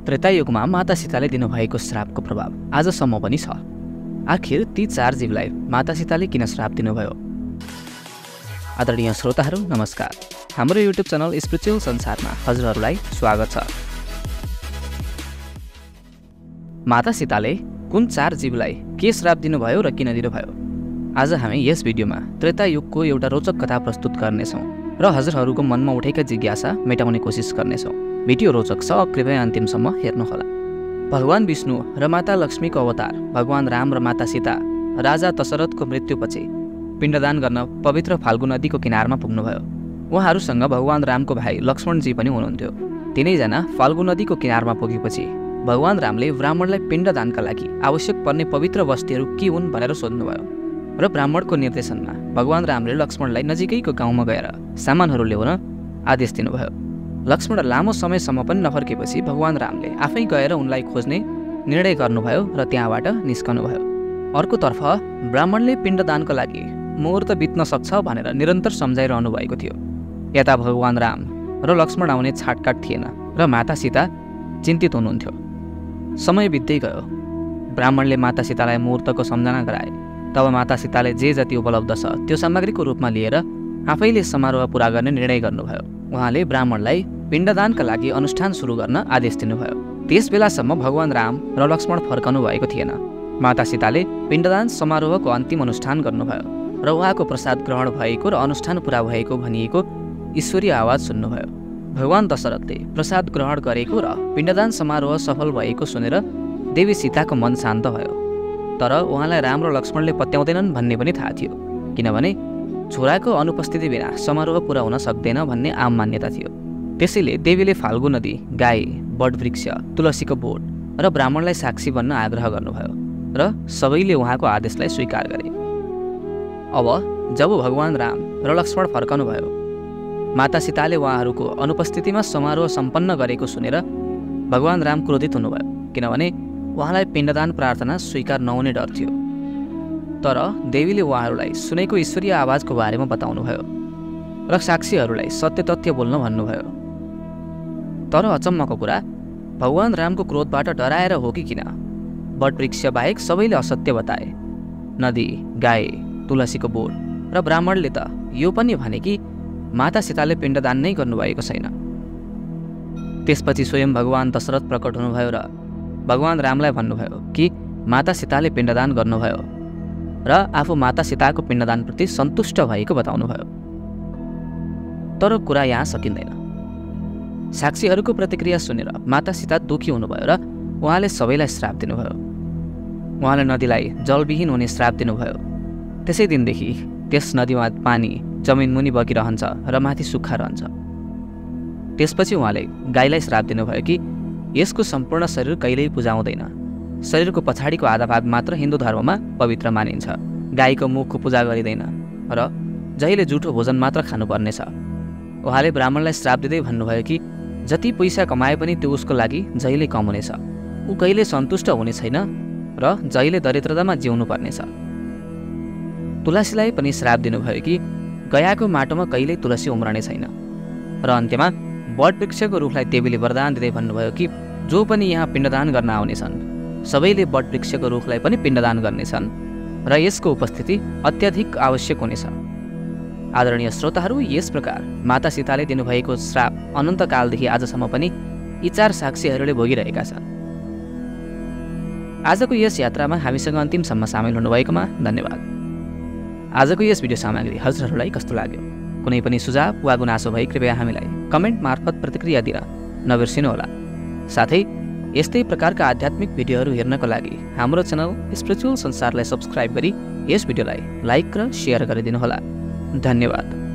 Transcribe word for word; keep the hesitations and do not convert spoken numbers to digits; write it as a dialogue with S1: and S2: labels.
S1: त्रेतायुगमा माता सीताले दिनुभएको श्रापको प्रभाव आजसम्म पनि छ। आखिर ती चार जीवलाई माता सीताले किन श्राप दिनुभयो? आदरणीय श्रोताहरू नमस्कार, हाम्रो युट्युब च्यानल स्पिरिचुअल संसारमा हजुरहरूलाई स्वागत छ। माता सीताले कुन चार जीवलाई के श्राप दिनुभयो र किन दिनुभयो? आज हामी यस भिडियोमा त्रेतायुगको एउटा रोचक कथा प्रस्तुत गर्नेछौँ र हजुरहरूको मनमा उठेका जिज्ञासा मेटाउने कोसिस गर्नेछौँ। भिडियो रोचक छ, कृपया अन्तिमसम्म हेर्नुहोला। भगवान विष्णु र माता लक्ष्मीको अवतार भगवान राम र माता सीता राजा दशरथको मृत्युपछि पिण्डदान गर्न पवित्र फाल्गु नदीको किनारमा पुग्नुभयो। उहाँहरूसँग भगवान रामको भाइ लक्ष्मणजी पनि हुनुहुन्थ्यो। तिनैजना फाल्गु नदीको किनारमा पुगेपछि भगवान रामले ब्राह्मणलाई पिण्डदानका लागि आवश्यक पर्ने पवित्र वस्तुहरू के हुन् भनेर सोध्नुभयो र ब्राह्मणको निर्देशनमा भगवान रामले लक्ष्मणलाई नजिकैको गाउँमा गएर सामानहरू ल्याउन आदेश दिनुभयो। लक्ष्मण लामो समयसम्म पनि नफर्केपछि भगवान रामले आफै गएर उनलाई खोज्ने निर्णय गर्नुभयो र त्यहाँबाट निस्कनुभयो। अर्कोतर्फ ब्राह्मणले पिण्डदानको लागि मुहुर्त बित्न सक्छ भनेर निरन्तर सम्झाइरहनु भएको थियो। यता भगवान राम र लक्ष्मण आउने छाटकाट थिएन र माता सीता चिन्तित हुनुहुन्थ्यो। समय बित्दै गयो। ब्राह्मणले माता सीतालाई मुहुर्तको सम्झना गराए। तब माता सीताले जे जति उपलब्ध छ त्यो सामग्रीको रूपमा लिएर आफैले समारोह पुरा गर्ने निर्णय गर्नुभयो। उहाँले ब्राह्मणलाई पिण्डदानका लागि अनुष्ठान सुरु गर्न आदेश दिनुभयो। त्यस बेलासम्म भगवान राम र लक्ष्मण फर्कनु भएको थिएन। माता सीताले पिण्डदान समारोहको अन्तिम अनुष्ठान गर्नुभयो र उहाँको प्रसाद ग्रहण भएको र अनुष्ठान पुरा भएको भनिएको ईश्वरीय आवाज सुन्नुभयो। भगवान दशरथले प्रसाद ग्रहण गरेको र पिण्डदान समारोह सफल भएको सुनेर देवी सीताको मन शान्त भयो। तर उहाँलाई राम र लक्ष्मणले पत्याउँदैनन् भन्ने पनि थाहा थियो, किनभने छोराको अनुपस्थिति बिना समारोह पुरा हुन सक्दैन भन्ने आम मान्यता थियो। त्यसैले देवीले फाल्गु नदी, गाई, बटवृक्ष, तुलसीको बोट र ब्राह्मणलाई साक्षी बन्न आग्रह गर्नुभयो र सबैले उहाँको आदेशलाई स्वीकार गरे। अब जब भगवान राम र लक्ष्मण फर्कनुभयो, माता सीताले उहाँहरूको अनुपस्थितिमा समारोह सम्पन्न गरेको सुनेर भगवान राम क्रोधित हुनुभयो, किनभने उहाँलाई पिण्डदान प्रार्थना स्वीकार नहुने डर थियो। तर देवीले उहाँहरूलाई सुनेको ईश्वरीय आवाजको बारेमा बताउनुभयो र साक्षीहरूलाई सत्य तथ्य बोल्न भन्नुभयो। तर अचम्मको कुरा, भगवान रामको क्रोधबाट डराएर हो कि किन, बटवृक्ष बाहेक सबैले असत्य बताए। नदी, गाई, तुलसीको बोट र ब्राह्मणले त यो पनि भने कि माता सीताले पिण्डदान नै गर्नुभएको छैन। त्यसपछि स्वयं भगवान दशरथ प्रकट हुनुभयो र भगवान रामलाई भन्नुभयो कि माता सीताले पिण्डदान गर्नुभयो र आफू माता सीताको पिण्डदानप्रति सन्तुष्ट भएको बताउनुभयो। तर कुरा यहाँ सकिँदैन। साक्षीहरूको प्रतिक्रिया सुनेर माता सीता दुखी हुनुभयो र उहाँले सबैलाई श्राप दिनुभयो। उहाँले नदीलाई जलविहीन हुने श्राप दिनुभयो। त्यसै दिनदेखि त्यस नदीमा पानी जमिन मुनि बगिरहन्छ र माथि सुक्खा रहन्छ। त्यसपछि उहाँले गाईलाई श्राप दिनुभयो कि यसको सम्पूर्ण शरीर कहिल्यै पूजा हुँदैन। शरीरको पछाडिको आधा भाग मात्र हिन्दू धर्ममा पवित्र मानिन्छ। गाईको मुखको पूजा गरिँदैन र जहिले जुठो भोजन मात्र खानुपर्नेछ। उहाँले ब्राह्मणलाई श्राप दिँदै भन्नुभयो कि जति पैसा कमाए पनि त्यो उसको लागि जहिले कम हुनेछ। ऊ कहिले सन्तुष्ट हुने छैन र जहिले दरिद्रतामा जिउनु पर्नेछ। तुलसीलाई पनि श्राप दिनुभयो कि गयाको माटोमा कहिल्यै तुलसी उम्रने छैन। र अन्त्यमा बटवृक्षको रुखलाई देवीले वरदान दिँदै भन्नुभयो कि जो पनि यहाँ पिण्डदान गर्न आउनेछन् सबैले बटवृक्षको रुखलाई पनि पिण्डदान गर्नेछन् र यसको उपस्थिति अत्याधिक आवश्यक हुनेछ। आदरणीय श्रोताहरू, यस प्रकार माता सीताले दिनुभएको श्राप अनन्तकालदेखि आजसम्म पनि यी चार साक्षीहरूले भोगिरहेका छन्। आजको यस यात्रामा हामीसँग अन्तिमसम्म सामेल हुनुभएकोमा धन्यवाद। आजको यस भिडियो सामग्री हजुरहरूलाई कस्तो लाग्यो? कुनै पनि सुझाव वा गुनासो भए कृपया हामीलाई कमेन्ट मार्फत प्रतिक्रिया दिन नबिर्सिनुहोला। साथै यस्तै प्रकारका आध्यात्मिक भिडियोहरू हेर्नको लागि हाम्रो च्यानल स्पिरिचुअल संसारलाई सब्स्क्राइब गरी यस भिडियोलाई लाइक र सेयर गरिदिनुहोला। धन्यवाद।